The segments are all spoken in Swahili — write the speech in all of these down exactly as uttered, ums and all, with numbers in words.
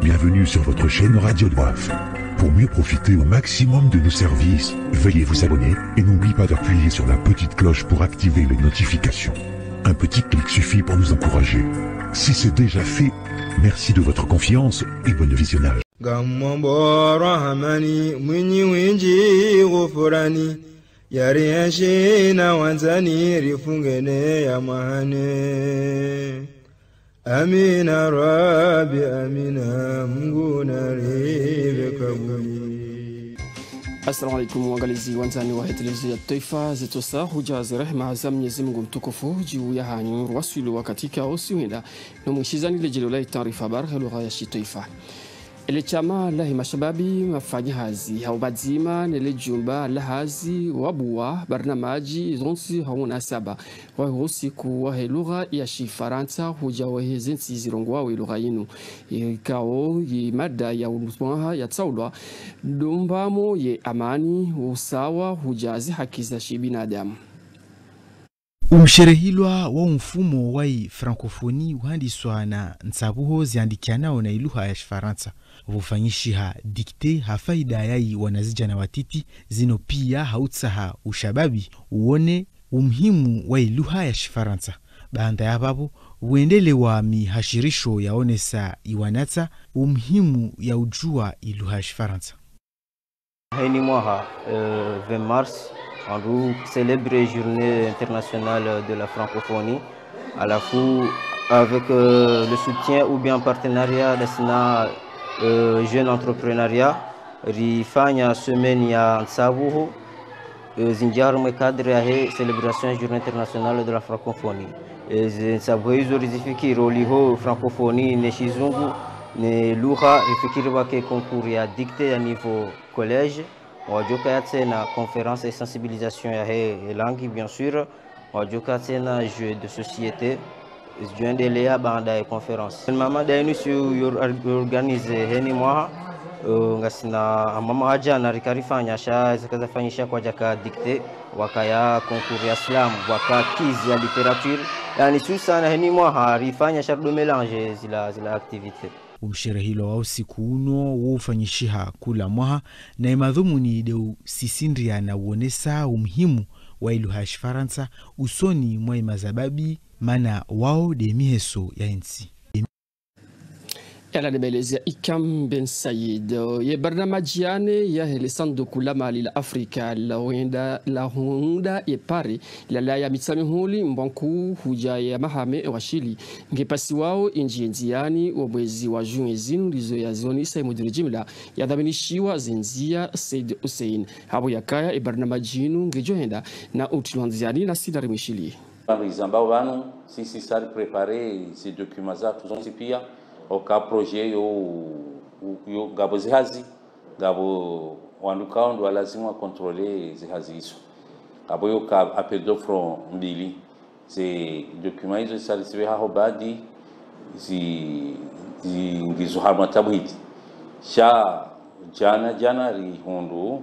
Bienvenue sur votre chaîne Radio Doif. Pour mieux profiter au maximum de nos services, veuillez vous abonner et n'oubliez pas d'appuyer sur la petite cloche pour activer les notifications. Un petit clic suffit pour nous encourager. Si c'est déjà fait, merci de votre confiance et bon visionnage. Amina Rabbi Amina Munguna Kabuli. Assalamu alaikum waangalizi wanzani wa televisheni ya taifa zetosa hujazi rehema za Mwenyezi Mungu mtukufu juu ya hanyu wasulu katika usiwenda na mwishizani lejelo la taarifa habari lugha ya taifa. Ile chama la mashababi mafanyahazi haubadzima nele jumba la hazi wabua barnamaji zonsi hauna saba wa usiku wa lugha ya Kifaransa huja wa hizi zirongwa wa lugha yinu ikao mada ya umusmaha ya tsaulwa dumbamo ye amani usawa hujazi haki za binadamu. Umsherehilwa wa mfumo wa francophonie uhandiswa na nsabuho ziandikianao na lugha ya Kifaransa vufanyishiha dikte hafaida yai wanazijana watiti zino pia hautsaha ushababi uone umhimu wa lugha ya Kifaransa baanda ya babo uendele wa mihashirisho yaonesa iwanata umhimu ya ujua lugha ya Kifaransa. Haini mwaha euh, vingt mars en roue célèbre journée internationale de la francophonie à la fois avec euh, le soutien ou bien partenariat de Sina euh, jeune entrepreneuriat rifanya semaine ya nsabuho euh, zinjar me cadre ya célébration journée internationale de la francophonie nsabuho hizo rizifikiri oliho francophonie ne shizungu ne lugha rifikiri wake concours ya dictée ya niveau collège wajoka yatena conférence et sensibilisation ya he langue bien sûr wajoka yatena jeu de société juendelea baada ya conférence mama dainu si organize heni mwa ngasina mama haja na rikarifanya sha zikaza fanyisha kwa jaka dictée wakaya concours ya slam waka kizi ya littérature yani susana heni mwa harifanya shardo mélange zila zila activité. Umsherehilo wa usiku uno wufanyishiha kula mwaha na imadhumuni deu sisindria na uonesa umhimu wa lugha ya Kifaransa usoni mwa mazababi mana wao de miheso ya nchi. Ela debelezia Ikam Ben Said ye barnamajiane ya helisando kulama lila Afrika la huenda la hunda ye pare la la ya mitsami huli mbonku huja ya mahame wa Shili ngepasi wao injienziani wa mwezi wa Juni zinu lizo ya zoni sa mudiri jimla ya dhaminishiwa zenzia Said Hussein hapo yakaya e barnamajinu ngejohenda na utilanziani na sidari mishili. Ambao wanu sisi sari prepare ces documents za tuzonsi pia oka projet yo yo gabo zihazi gabo wanduka ndo lazima contrôler zihazi hizo gabo yo ka appel d'offre mbili ze documents hizo salisiwe hapo badi zi zi ngizo hamatabu hiti sha jana jana ri hundu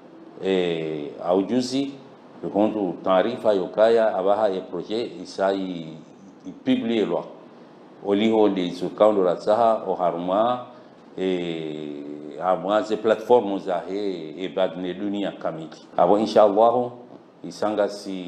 eh aujuzi hundu taarifa yokaya abaha ya projet isai publier loi oliho de sukaundo la saha o haruma e haruma ze platform za he e badne dunia kamili abo inshallah isanga si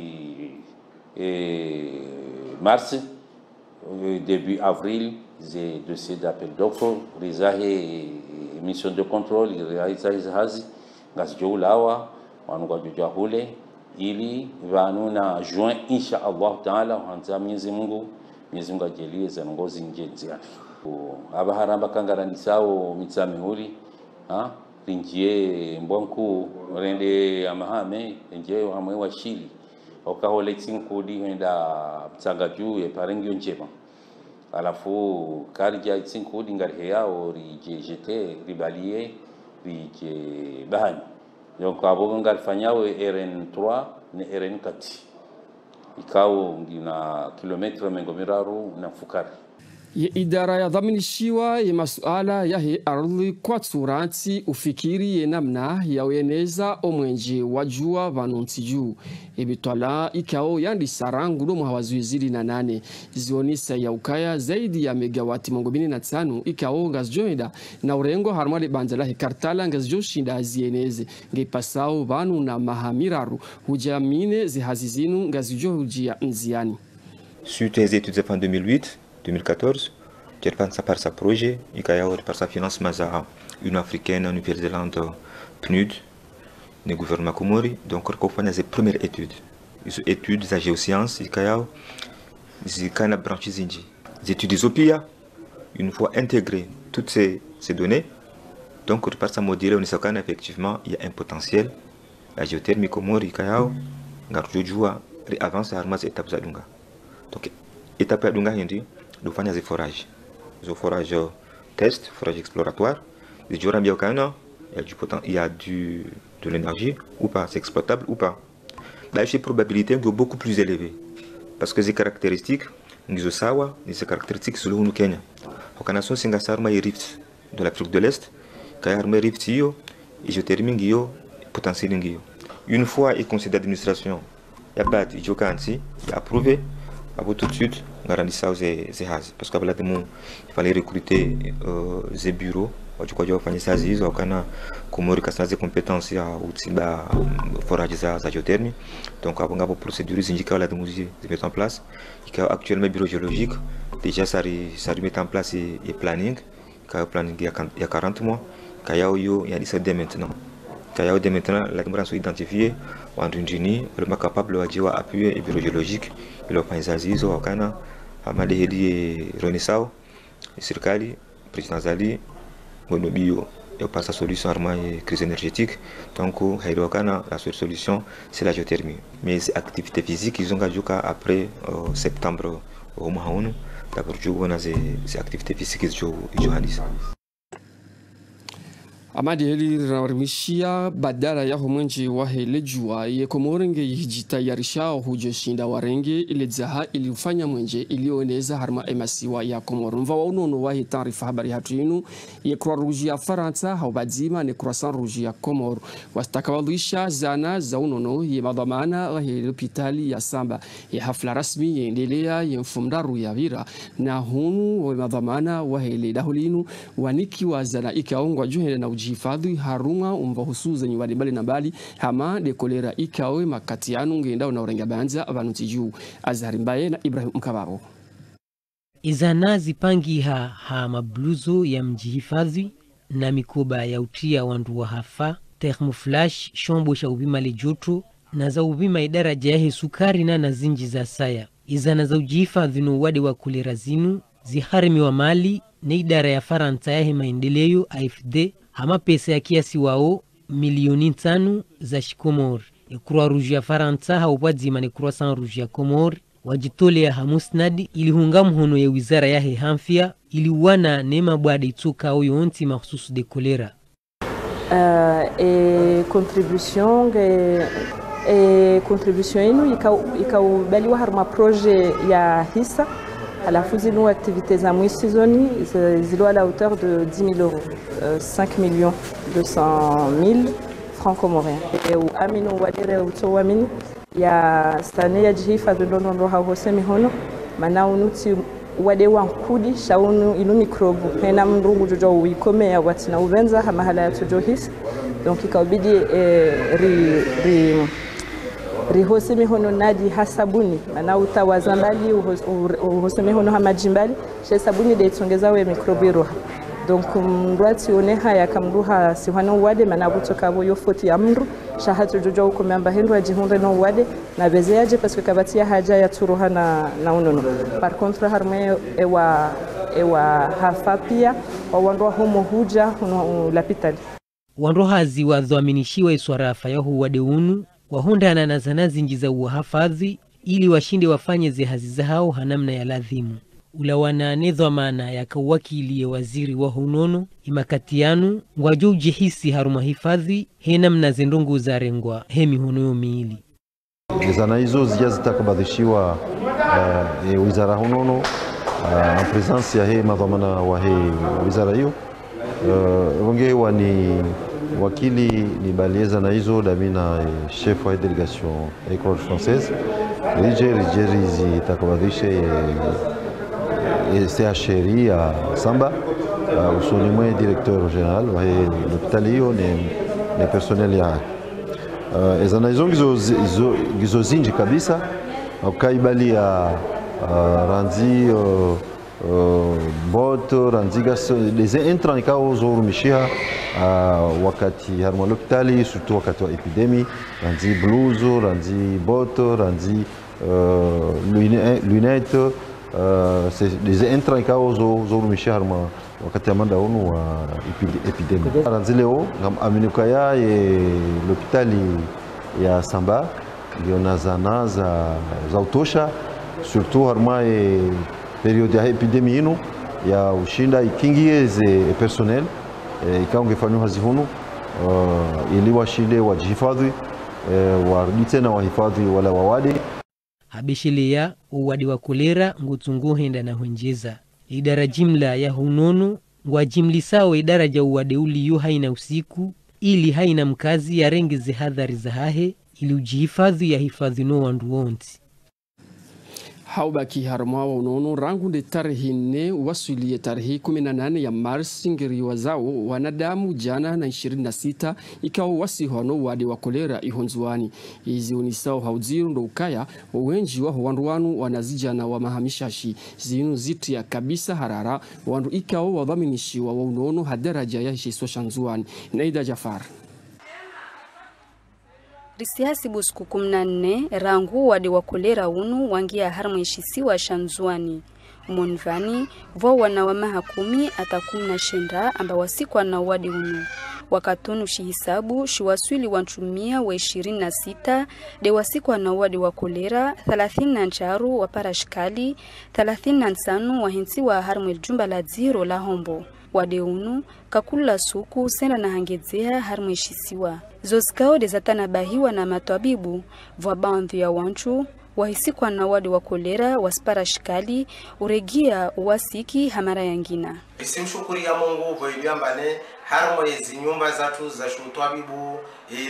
e mars début avril ze dossier d'appel d'offre rizahe mission de contrôle rizahe hazi ngasijolawa wanuka jujwa hule ili vanuna juin inshallah taala hanza Mwenyezi Mungu Mwenyezi Mungu ajalie za ngozi njenzi yake abaharamba kangarani sawo mitsami huli ha rinjie mbonku rende amahame nje hamwe wa Shili okahole tsinkudi henda mtsanga juu e parengio njema alafu karija tsinkudi ngari yao rije jete ribalie rije bahani donc abo ngar fanyao R N trois ne R N quatre ikao ngina kilometre mengo miraru na fukari Ye idara ya dhaminishiwa ya masuala ya he ardhi kwa tsuranti ufikiri ye namna ya ueneza omwenje wajua vanunti juu. Ebitwala ikao yandi sarangu do mwawazuizili na nane. Zionisa ya ukaya zaidi ya megawati mongobini na tano ikao ngazjoenda na urengo harmali banjala he kartala ngazjoshinda zieneze. Ngepasao vanu na mahamiraru hujamine zihazizinu ngazjo hujia nziani. Suite les études en deux mille huit deux mille quatorze, qui repense par sa projet, et qui a par sa finance Maza, une africaine, une Nouvelle-Zélande, P N U D, le gouvernement Komori. Donc, on a fait les premières études. Les études de la géoscience, et qui a une branche Zindi. Les études des O P I A, une fois intégrées toutes ces, ces données, donc, par sa modèle, on sait qu'effectivement, il y a un potentiel. La géothermie Komori, qui a une avance à les étapes Zadunga. Donc, étape Zadunga, nous faisons des forages. Des forages test, forages exploratoires. Il y a du il y a du, de l'énergie ou pas, c'est exploitable ou pas. Là, j'ai probabilité beaucoup plus élevée. Parce que ces caractéristiques, nous savons, ces caractéristiques sont au Kenya. Au Canada, c'est un rift de l'Afrique de l'Est, qui a un rift et géothermie potentiel. Une fois il conseil d'administration, il y a pas de il a approuvé. Avant tout de suite, on a rendu ça aux Zehaz. Parce qu'il fallait recruter euh, des bureaux. Je crois qu'il fallait faire ça, il y a des compétences au forage de géothermie. Donc, on a des procédures indicales de mettre en place. Il y a actuellement un bureau géologique. Déjà, ça remet en place un planning. Il y a un planning il y a quarante mois. Il y a dix-sept dès maintenant. Il y a dès maintenant, la caméra sont identifiées. On a vraiment capable d'appuyer le bureau géologique. Il y a des aziz au Kana, Amade Hedi Renisao, Sirkali, président Zali, Monobio, il n'y a pas sa solution armée crise énergétique. Donc, la seule solution, c'est la géothermie. Mais les activités physiques, ils ont gagné après euh, septembre au Mahaoun. D'abord, on a ces activités physiques qui sont Amadi heli rawarmishia badala ya humwenji wa hele jua ye komorenge yijita yarisha hujo shinda warenge ile zaha ili ufanya mwenje ilioneza harma emasiwa ya komoro mva waunono wa hitarifa habari hatuinu ye kwa ruji ya Faransa haubadzima ne croissant ruji ya komoro wastakawalisha zana za unono ye madhamana wa hele hospitali ya Samba ye hafla rasmi ye endelea ye mfumdaru ya vira na hunu wa madhamana wa hele dahulinu waniki wa zana ikaongwa juhele na hifadhi harunga umva husuza nyumbani bali na bali hama de kolera ikawe makatianu ngenda na urenga banza abantu juu Azhari Mbaye na Ibrahim Mkabaro. Izana zipangi ha, ha mabluzo ya mjihifadhi na mikoba ya utia wandu wa hafa thermoflash shombo sha ubima lejoto na za ubima idara jahe sukari na na zinji za saya. Izana za ujihifadhi no wade wa kolera zinu ziharimi wa mali na idara ya Faransa ya maendeleo A F D hama pesa ya kiasi wao milioni tano za shikomor. Croix Rouge ya Faransa haupadzima ni Croissant Rouge ya Komor wajitole ya hamusnadi ili hunga mhono ya wizara ya hehamfia ili wana nema bwada ituka au yonti mahususu de kolera. Uh, e contribution e, e contribution inu ikaubaliwa harma projet ya hisa alafu zinu activités za mwisi zoni zilo à la hauteur de dix mille euros, euh, cinq millions deux cent mille francs comoriens. Et au amino wadire uto wamini ya stane ya jihifadhi ndondo hahose mihono mana unuti wade wankudi shaunu inu mikrobu hena mrungu jojo wikomea watina uvenza hamahala ya tujo hisi donc ikabidi eh, ri, ri rihose mihono nadi hasabuni mana utawaza mbali uhose mihono hamajimbali she sabuni de tsongeza we mikrobiro donc mrwati oneha yakamruha siwana wade mana butoka bo yofoti ya mru shahatu jojo ko memba hendu ajihunde no wade na bezeaje parce que kabati ya haja ya turuha na na unono par contre harme ewa ewa hafapia wa wandwa homo huja huno lapitali wandwa hazi wadhaminishiwa iswarafa yahu wade unu wahondana na zana zinji za uhafadhi ili washinde wafanye zehazi zao hanamna ya ladhimu. Ulawana nedhwa maana ya kawakili ya waziri wa hunono imakatianu ngwajo ujihisi haruma hifadhi henamna zendongo za rengwa hemi hunoyo miili. Zana hizo zija zitakabadhishiwa uh, wizara hunono en présence ya hii madhamana wa hii wizara hiyo wange uh, wani wakili ni balieza na hizo damina chef wa delegation école française rije rije zi takabadishe C H R I ya Samba uh, usoni mwe directeur général wa l'hôpital hiyo ni ni personnel ya uh, ezana hizo gizo gizo zinji kabisa ukaibali ya uh, ranzi uh, Uh, boto ranziga les intrants ikao zoro mishia uh, wakati harma l'hôpital surtout wakati wa epidemie ranzi bluzo ranzi boto ranzi uh, lunette uh, c'est les intrants ikao zoro mishia harma wakati amanda onu wa epidemie ranzi leo ngam aminukaya ye l'hôpital ya Samba lionazana za za utosha surtout harma e periode ya epidemia ino ya ushinda ikingieze personnel e, ikaongefanywa hazihunu uh, ili washinde wajihifadhi uh, warudi tena wahifadhi wala wawade habishilia uwadi wa kolera ngutsunguhenda na hunjeza idara jimla ya hunonu ngwajimlisao idara uwade uliyo haina usiku ili haina mkazi ya rengi zihadhari za hahe ili ujihifadhi ya hifadhi no wandu wonti haubaki harma wa unono rangu de tarehe nne wasulie tarehe kumi na nane ya Mars ngiriwa zao wanadamu jana na ishirini na sita ikawa wasi hono wade wa kolera ihonzuani izi unisao haudziru ndo ukaya wenji wa wanduwanu wanazijana wa mahamishashi zinu zitu ya kabisa harara wandu ikawa wadhaminishi wa unono hadaraja ya hishiso shanzuani Naida Jafar Risiasi busku kumna nne rangu wade wa kolera unu wangia harma ishisiwa shanzuani. Monvani vo wana wa mahakumi atakumna shendra amba wasikwa na wade unu. Wakatonu shihisabu shiwaswili wanchumia wa ishirini na sita de wasikwa na wade wa kolera thelathini na ncharu wa parashkali thelathini na nsanu wa hinsi wa harma iljumba la ziro la hombo. Wade unu kakula suku senda na hangedzea harma ishisiwa. Zozikao dezatana bahiwa na matabibu vwa bandhi ya wanchu wahisikwa na wadi wa kolera waspara shikali uregia uwasiki hamara yangina. Isimshukuri ya Mungu voiliambane harmo ezi nyumba zatu za shutwabibu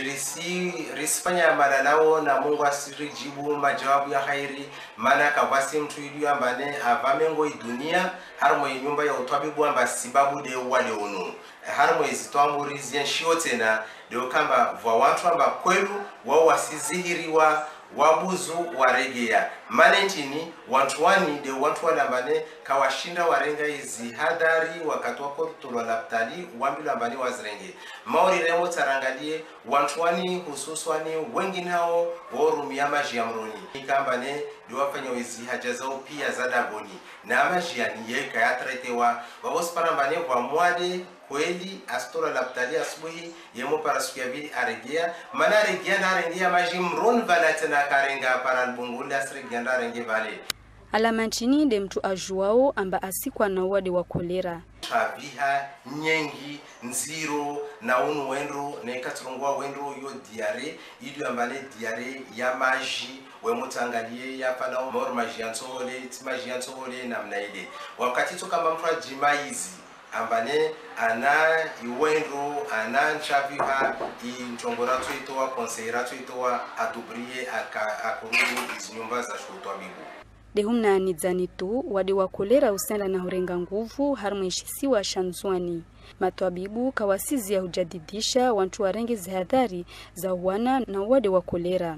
irisi risifanya malalao na Mungu asirijibu majawabu ya khairi mana kawasi mtu iliambane avamengo idunia harmo nyumba ya utwabibu amba sibabu de wale unu harmo ezi tuamburizi ya shio tena deo kamba vwa watu amba kwelu wao wasizihiriwa wabuzu waregea manentini watu wani de watu wanambane kawashinda warenga izi hadari wakati wako tulwa laptali wambila mbani wazirenge maori remo tarangalie watu wani hususwani wengi nao warumia maji ya mroni ikambane diwafanya izi haja zao pia za dagoni na maji ya niyeka ya tretewa wabosipana mbane kwa mwade kweli astora laptali asubuhi yemo para siku ya bili aregea mana aregea na arengia maji mron valatena karenga para albungula asregea na arenge vale alamanchini de mtu ajuao amba asikwa na wadi wa kolera chaviha nyengi nziro na unu wendro ne katurungwa wendro yo diare idu ambane diare ya maji wemutangalie ya pana mor maji yantohole timaji yantohole na mnaide wakati to kama mfra jimaizi ambane ana iwendro ana nchaviha inchongora tuitoa konsera tuitoa atubriye akururu izinyumba za shutwa bibu de humna nidzanitu wadi wa kolera usenda na hurenga nguvu harmwishisiwa shanzwani matwabibu kawasizi ya hujadidisha wantu warenge zihadhari za wana na wadi wa kolera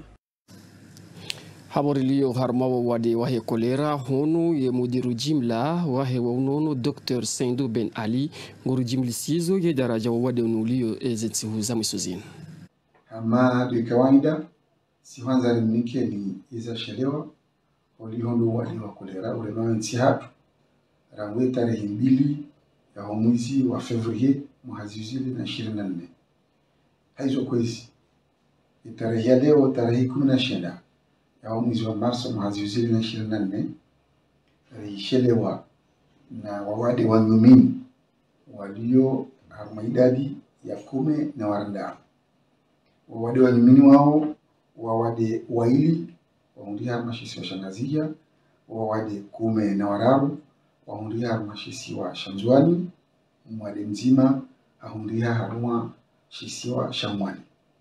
Haborilio harmawa wade wahe kolera honu ye mudiru jimla wahe wa unono Docteur Sendou Ben Ali nguru jimli sizo ye daraja wa wade unulio ezetsi huza misuzini. Ama de kawaida si kwanza limnike ni iza shelewa walihondo wade wa kolera ulema nsi hatu rangwe tarehe mbili ya mwezi wa Fevrier muhazizili na ishirini na nne. Haizo kwezi tarehe ya leo tarehe kumi na sita ya mwezi wa Marso muhazizili na ishirini na nne rishelewa na wawade wa nyumini walio harmaidadi ya kume na waranda wawade wa nyumini wao wawade waili waundia harmashisi wa shangazia wawade kume na warabu wahundia haruma shisiwa Shanzwani, mwade mzima ahundia haruma shisiwa Shamwani.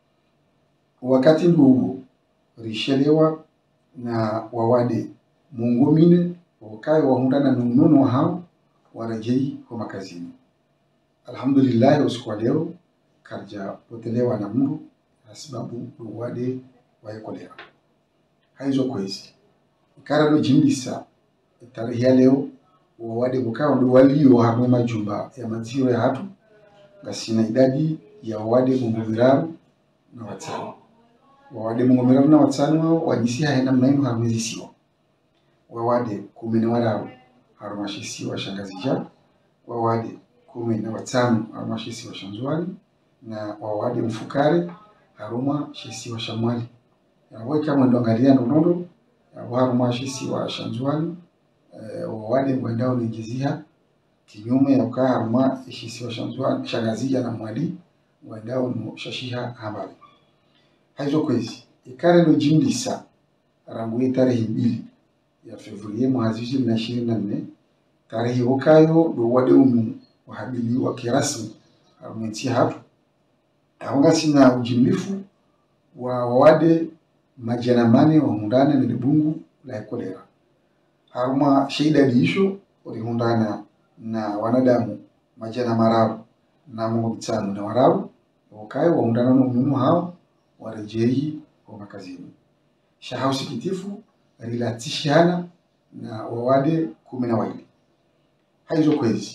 Wakati ndugu rishelewa na wawade mungu mine wakai wahundana nununo hao warejei kwa makazini. Alhamdulillah usiku wa leo karja potelewa na Mungu sababu wawade waekolera. Haizo kwezi ikarano jimbisa tarehe ya leo wawade bukao ndo walio hamwe majumba ya maziro ya hatu ngasina idadi ya wawade mungu viraru na watano. Wawade mungu viraru na watano wajisi haina mnainu harumezisiwa. Wawade kumi na wararu harumashisiwa Shangazija, wawade kumi na watano harumashisiwa Shanzwani, na wawade mfukare haruma shisiwa Shamwali. Waweka mwendo angalia nonondo haruma shisiwa Shanzwani, wawade mwendao ningiziha kinyume ya ukaa haruma shisiwa Shanzwani Shangazija na Mwali mwendao no shashiha habari. Haizo kwezi ikare ndo jimdisa ranguye tarehe mbili ya Februari mwezi ishirini na ishirini na nne tarehe wakayo do wade umu wahabili wa kirasmi harumenti hatu ahonga sina ujimlifu wa wawade majanamane wa hundana na libungu la ekolera haruma sheida diisho walihundana na wanadamu majana mararu na mungu mtano na wararu wakayo wa hundana na umumu hao warejei kwa makazini. Shahau sikitifu rilatishana na wawade kumi na wawili. Haizo kwezi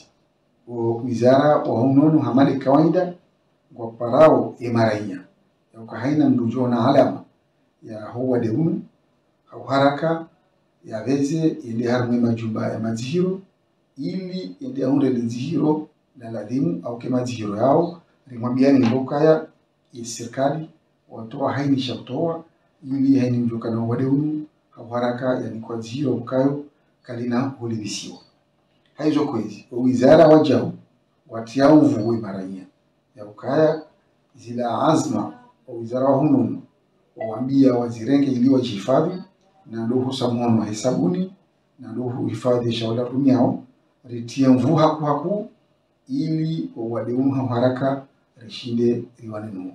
wizara wa unono hamali kawaida kwa parao emaraia ya ukahaina mdujo na alama ya huwa deunu au haraka ya veze ili harumwe majumba ya mazihiro ili ili ahunde lizihiro na ladhimu au ke mazihiro yao rimwabiani mbokaya ya serikali watoa haini shakutoa ili haini mjoka na wadeunu au haraka yani kwa zihiro ukayo kalina hulivisiwa. Haizo kwezi wizara wajau watiao uvuwe maranya ya ukaya zila azma wa wizara wa hununu wawambia wazirenge ili wajihifadhi na ndohu samono hesabuni na ndohu hifadhi shaula rumiao ritia mvu haku haku ili wadeunu hau haraka rishinde riwanenu.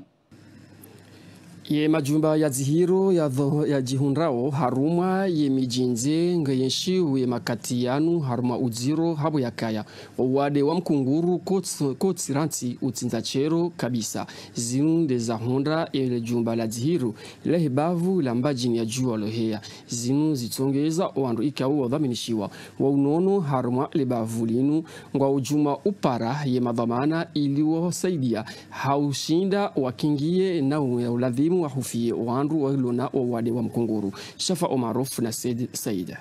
Ye majumba ya zihiro ya, dho, ya jihunrao haruma ye mijinze ngayenshi ye makati yanu haruma uziro habu ya kaya wawade wa mkunguru kotsiranti utsinzachero kabisa zinu de za hundra ye jumba la zihiro lehe bavu la mbajini ya jua lohea zinu zitongeza wandu ikawu wadhaminishiwa wa unono haruma le bavu linu ngwa ujuma upara ye madhamana ili wasaidia haushinda wakingie na uladhimu wahufie wandu walona wawade wa mkunguru. Shafa Omaruf na Saida.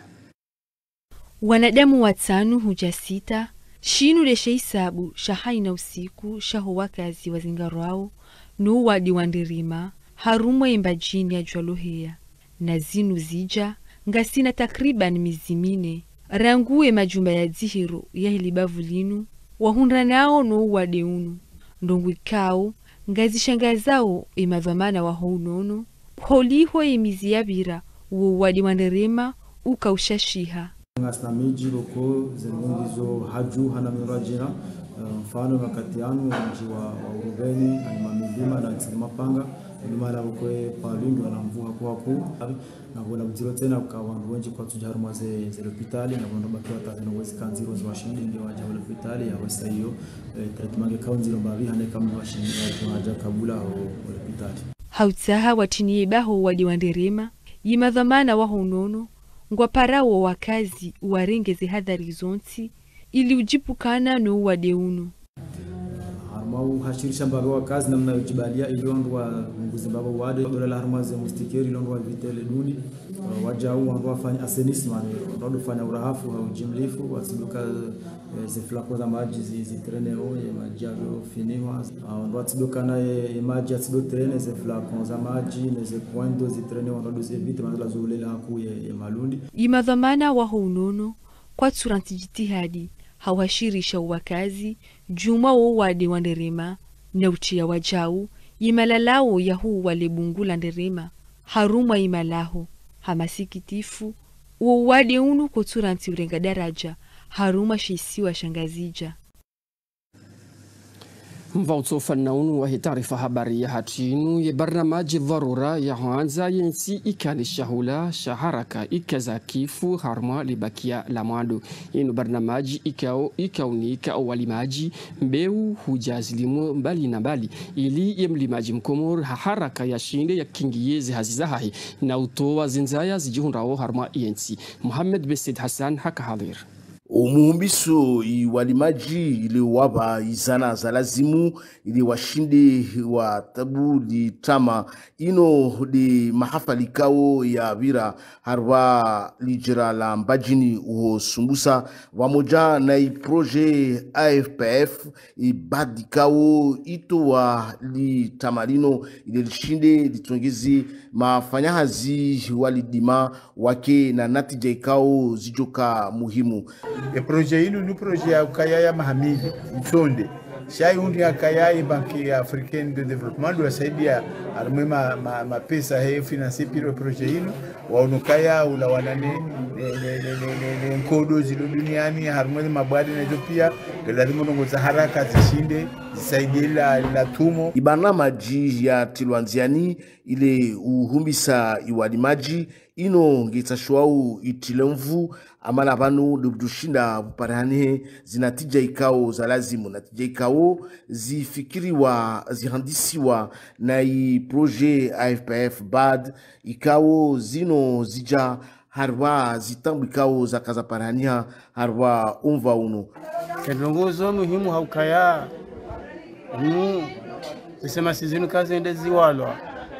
Wanadamu watanu huja sita shinu leshe isabu shahai na usiku shaho wakazi wazingarwao nu wadi wandirima harumwa imbajini ya jwalohea na zinu zija ngasina takriban mizimine ranguwe majumba ya zihiro ya hilibavu linu wahundra nao no wade unu ndongu ikao ngazishangazao imadhamana wa hounono holiho imizi yabira uwo wadi wanderema ukaushashiha ngasna miji loko zenungizo haju hana mirajina mfano wakati yanu mji wa Urubeni anima milima na ntsima panga nimala ukwe palingi wanamvuha kwa ku na bona mziro tena kwa wandu wengi kwa tujaru ze ze hospitali na bona bakiwa tazino wezi kanziro za washindi ndio waja wa hospitali ya wasa hiyo treatment kwa nziro babi hane kama washindi waja kabula au hospitali hautsaha watiniye baho wadi wanderema yimadhamana wa honono ngwa parao wakazi uwarengeze hadhari zonti ili ujipukana no wade uno mau hashirisha mbago wakazi namna ujibalia ilondwa nguzi mbago wade dola la harmaze mustikeri ilondwa vitele duni wajau wandu wafanya asenisman ndio fanya urahafu au jimlifu wasibuka ziflako za maji zitrene o ya maji yao finiwa au watibuka na maji asido trene ziflako za maji na zikwendo zitrene wandu zivite madala zulela haku ya malundi imadhamana wa honono kwa tsuranti jitihadi hawashirisha wakazi juma wo wade wanderema na uchia wajau imalalao ya huu wale bungula nderema haruma imalaho hamasikitifu wo wade unu koturanti urenga daraja haruma shisiwa shangazija mvautsofa naunu wa taarifa habari ya hatinu ya barnamaji dharura ya hanza yensi ikani shahula shaharaka ikaza kifu harma libakia la mwado inu barnamaji ikao ikaunika walimaji mbeu hujazilimu mbali na mbali ili yemlimaji mkomor haraka ya shinde ya kingiyezi hazizahahi na utowa zinzaya zijihunrao harma yensi. Muhammad Besid Hassan haka hadir. Umuhumbiso walimaji ili waba izana za lazimu ili washinde wa tabu di tama ino di mahafali kao ya vira harwa lijira la mbajini uho sumbusa wamoja na i proje A F P F i badi kao ito wa li tamarino ili lishinde litongezi mafanyahazi walidima wake na natija ikao zijoka muhimu. E proje hili ni proje ya ukayaya mahamili msonde shai undi ya kayaya banki africaine de development wasaidia armwe ma, ma, ma pesa hei finansi piro proje hili waunukaya ula wanane nkodo zilo duniani harmwe mabwadi na Ethiopia lazima nongoza haraka zishinde zisaidie la, la tumo ibana maji ya tilwanziani ile uhumbisa iwalimaji ino ngitashwau itilemvu amana banu dubdushinda buparane zinatija ikao za lazimu natija ikao zifikiriwa zihandisiwa na i proje A F P F bad ikao zino zija harwa zitambu ikao za kaza parania harwa umva uno kedongozo muhimu haukaya mu sisema sizinu kazi ende ziwalwa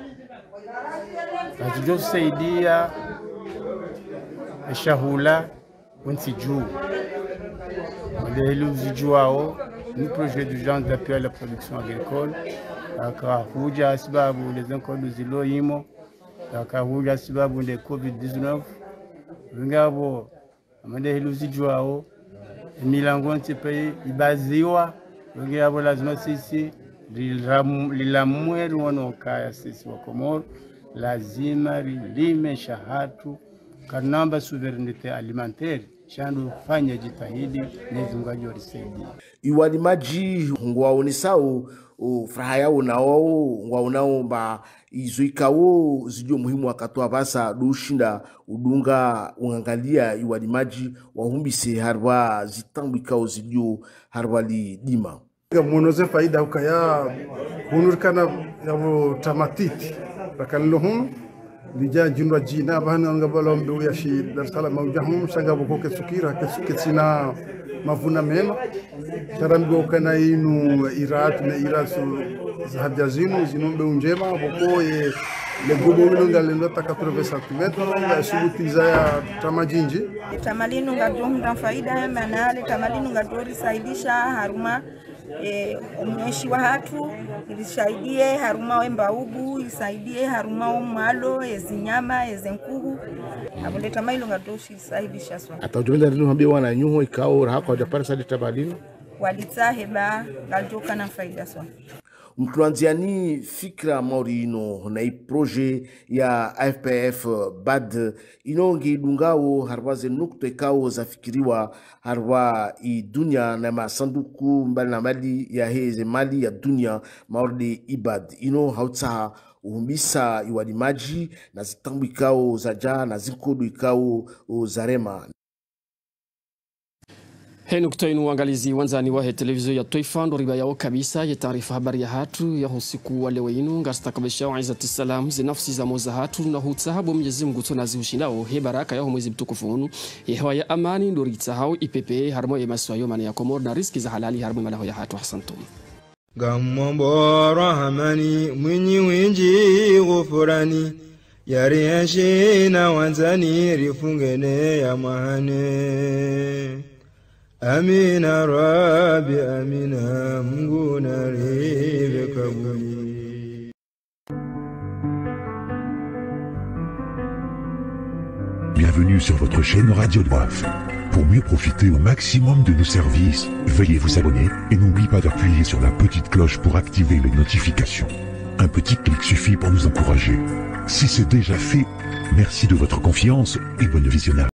Ajijo kusaidia shahula wensi juu. Ndehelu zijuao ni projet d'urgence d'appui à la production agricole. Akahuja sababu les encodu zilo imo. Akahuja sababu de COVID dix-neuf. Ngabo ndehelu zijuao milango ntipe ibaziwa. Ngabo lazima sisi lilamweru wanokaya sisi wa Komoro. Lazima lime shahatu kanamba souverainete alimentaire shandu fanya jitahidi nezungaji walisaidia iwalimaji ngwaonisao furaha yao na wao ngwaonao ba izuikao zidio muhimu wakatoa basa dushinda udunga ungangalia iwalimaji wahumbise harwa zitambikao zidio harwa li dima monoze faida ukaya hunurkana yabo tamatiti bakallohum bija jinwa jina bana ngabalo mbe ya shi Dar es Salaam mawjahum shanga boko kesukira kesuketsina mavuna meno taramgo kana inu irat na irasu zahajazinu zinombe unjema boko ye le gobo ngal ndo ta quatre-vingts centimètres ya subutiza ya tamajinji tamalinu ngadom ndan faida manale tamalinu ngadori saidisha haruma e umweshi wa hatu ilisaidie haruma wemba ubu isaidie haruma umalo ezinyama ezenkuhu abuleta mailo ngadoshi saidisha swa atajumenda ndino hambi wana nyuho ikao rahako hajapara sadi tabalino walitaheba ngaljoka na faida swa mtuanziani fikra maurino na i proje ya A F P F bad inongi dungao harwaze nukto ikao zafikiriwa harwa i dunia na masanduku mbali na mali ya heze mali ya dunia maurdi ibad ino hautsa uhumbisa iwalimaji na zitambu ikao zaja na zinkodu ikao zarema. Hei nukta inu uangalizi wanzani wa televizio ya Taifa ndo riba yao kabisa ya taarifa habari ya hatu ya usiku wa leo inu ngastakabisha wa izati salam zinafsi za moza hatu na hutsahabu Mwenyezi Mungu tunazi hushindao he baraka ya mwezi mtukufu unu he hewa ya amani ndo ritsahau ipepe harmo ya maswa yomana ya Komoro na riski za halali harmo malaho ya hatu. Hasantum Gamombo rahamani mwinyi winji gufurani yari yashina wanzani rifungene ya mahane Amina Rabbi Amina Mungu naribe kabuli. Bienvenue sur votre chaîne Radio Doif. Pour mieux profiter au maximum de nos services, veuillez vous abonner et n'oubliez pas d'appuyer sur la petite cloche pour activer les notifications. Un petit clic suffit pour nous encourager. Si c'est déjà fait, merci de votre confiance et bon visionnage.